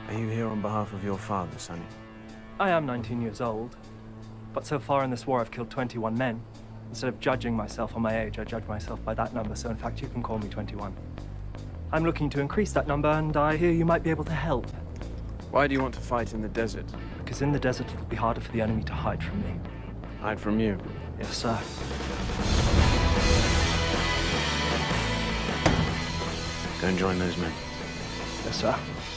Are you here on behalf of your father, Sonny? I am 19 years old, but so far in this war I've killed 21 men. Instead of judging myself on my age, I judge myself by that number, so in fact you can call me 21. I'm looking to increase that number, and I hear you might be able to help. Why do you want to fight in the desert? Because in the desert it'll be harder for the enemy to hide from me. Hide from you? Yes, sir. Go and join those men. Yes, sir.